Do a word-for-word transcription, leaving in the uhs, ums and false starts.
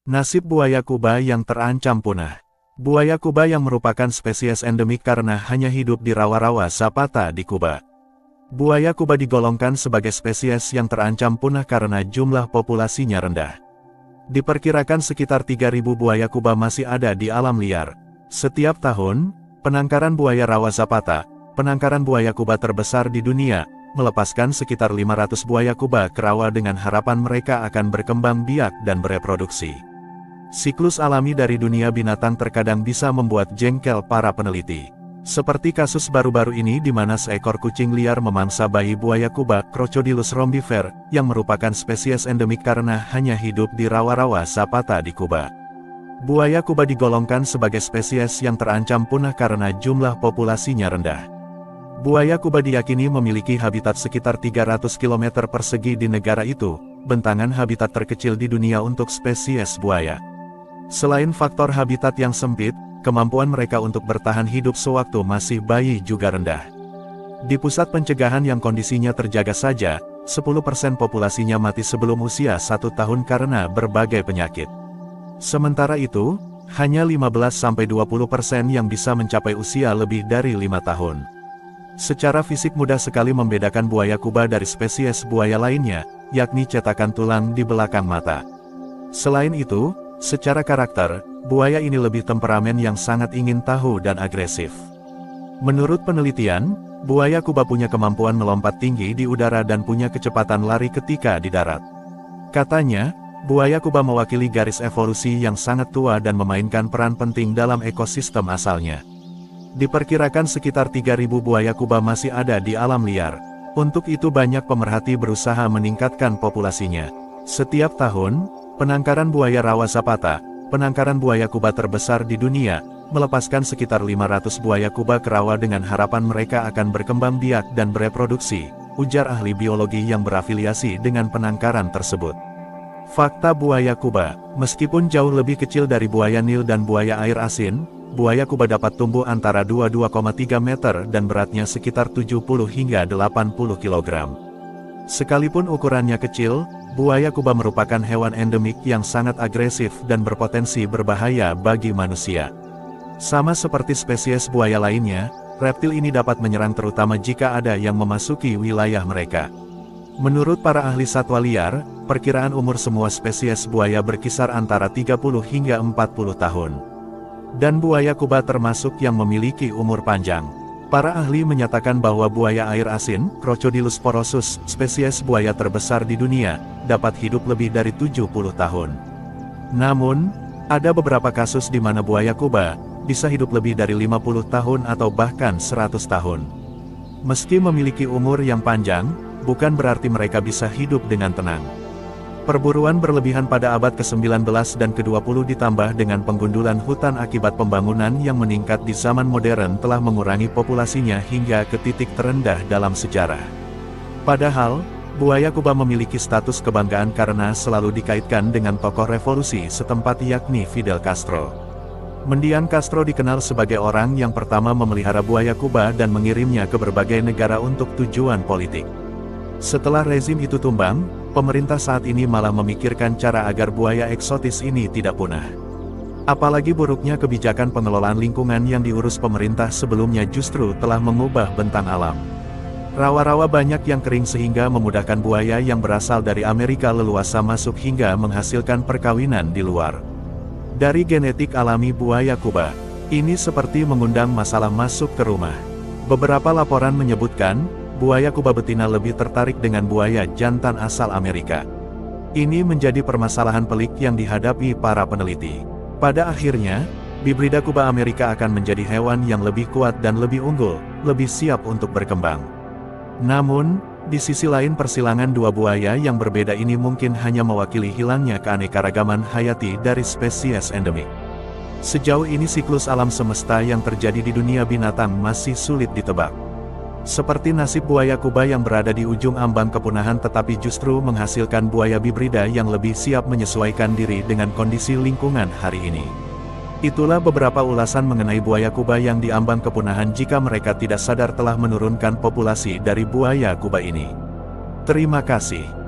Nasib buaya Kuba yang terancam punah. Buaya Kuba yang merupakan spesies endemik karena hanya hidup di rawa-rawa Zapata di Kuba. Buaya Kuba digolongkan sebagai spesies yang terancam punah karena jumlah populasinya rendah. Diperkirakan sekitar tiga ribu buaya Kuba masih ada di alam liar. Setiap tahun, penangkaran buaya rawa Zapata, penangkaran buaya Kuba terbesar di dunia, melepaskan sekitar lima ratus buaya Kuba ke rawa dengan harapan mereka akan berkembang biak dan bereproduksi. Siklus alami dari dunia binatang terkadang bisa membuat jengkel para peneliti. Seperti kasus baru-baru ini di mana seekor kucing liar memangsa bayi buaya Kuba, Crocodylus rombifer, yang merupakan spesies endemik karena hanya hidup di rawa-rawa Zapata di Kuba. Buaya Kuba digolongkan sebagai spesies yang terancam punah karena jumlah populasinya rendah. Buaya Kuba diyakini memiliki habitat sekitar tiga ratus kilometer persegi di negara itu, bentangan habitat terkecil di dunia untuk spesies buaya. Selain faktor habitat yang sempit, kemampuan mereka untuk bertahan hidup sewaktu masih bayi juga rendah. Di pusat pencegahan yang kondisinya terjaga saja, sepuluh persen populasinya mati sebelum usia satu tahun karena berbagai penyakit. Sementara itu, hanya lima belas sampai dua puluh persen yang bisa mencapai usia lebih dari lima tahun. Secara fisik mudah sekali membedakan buaya Kuba dari spesies buaya lainnya, yakni cetakan tulang di belakang mata. Selain itu, secara karakter, buaya ini lebih temperamen yang sangat ingin tahu dan agresif. Menurut penelitian, buaya Kuba punya kemampuan melompat tinggi di udara dan punya kecepatan lari ketika di darat. Katanya, buaya Kuba mewakili garis evolusi yang sangat tua dan memainkan peran penting dalam ekosistem asalnya. Diperkirakan sekitar tiga ribu buaya Kuba masih ada di alam liar. Untuk itu banyak pemerhati berusaha meningkatkan populasinya. Setiap tahun, penangkaran buaya rawa Zapata, penangkaran buaya Kuba terbesar di dunia, melepaskan sekitar lima ratus buaya Kuba ke rawa dengan harapan mereka akan berkembang biak dan bereproduksi, ujar ahli biologi yang berafiliasi dengan penangkaran tersebut. Fakta buaya Kuba, meskipun jauh lebih kecil dari buaya Nil dan buaya air asin, buaya Kuba dapat tumbuh antara dua puluh dua koma tiga meter dan beratnya sekitar tujuh puluh hingga delapan puluh kilogram. Sekalipun ukurannya kecil, buaya Kuba merupakan hewan endemik yang sangat agresif dan berpotensi berbahaya bagi manusia. Sama seperti spesies buaya lainnya, reptil ini dapat menyerang terutama jika ada yang memasuki wilayah mereka. Menurut para ahli satwa liar, perkiraan umur semua spesies buaya berkisar antara tiga puluh hingga empat puluh tahun. Dan buaya Kuba termasuk yang memiliki umur panjang. Para ahli menyatakan bahwa buaya air asin, Crocodylus porosus, spesies buaya terbesar di dunia, dapat hidup lebih dari tujuh puluh tahun. Namun, ada beberapa kasus di mana buaya Kuba bisa hidup lebih dari lima puluh tahun atau bahkan seratus tahun. Meski memiliki umur yang panjang, bukan berarti mereka bisa hidup dengan tenang. Perburuan berlebihan pada abad ke sembilan belas dan ke dua puluh ditambah dengan penggundulan hutan akibat pembangunan yang meningkat di zaman modern telah mengurangi populasinya hingga ke titik terendah dalam sejarah. Padahal, buaya Kuba memiliki status kebanggaan karena selalu dikaitkan dengan tokoh revolusi setempat yakni Fidel Castro. Mendiang Castro dikenal sebagai orang yang pertama memelihara buaya Kuba dan mengirimnya ke berbagai negara untuk tujuan politik. Setelah rezim itu tumbang, pemerintah saat ini malah memikirkan cara agar buaya eksotis ini tidak punah. Apalagi buruknya kebijakan pengelolaan lingkungan yang diurus pemerintah sebelumnya justru telah mengubah bentang alam. Rawa-rawa banyak yang kering sehingga memudahkan buaya yang berasal dari Amerika leluasa masuk hingga menghasilkan perkawinan di luar. Dari genetik alami buaya Kuba, ini seperti mengundang masalah masuk ke rumah. Beberapa laporan menyebutkan, buaya Kuba betina lebih tertarik dengan buaya jantan asal Amerika. Ini menjadi permasalahan pelik yang dihadapi para peneliti. Pada akhirnya, bibrida Kuba Amerika akan menjadi hewan yang lebih kuat dan lebih unggul, lebih siap untuk berkembang. Namun, di sisi lain persilangan dua buaya yang berbeda ini mungkin hanya mewakili hilangnya keanekaragaman hayati dari spesies endemik. Sejauh ini siklus alam semesta yang terjadi di dunia binatang masih sulit ditebak. Seperti nasib buaya Kuba yang berada di ujung ambang kepunahan tetapi justru menghasilkan buaya bibrida yang lebih siap menyesuaikan diri dengan kondisi lingkungan hari ini. Itulah beberapa ulasan mengenai buaya Kuba yang diambang kepunahan jika mereka tidak sadar telah menurunkan populasi dari buaya Kuba ini. Terima kasih.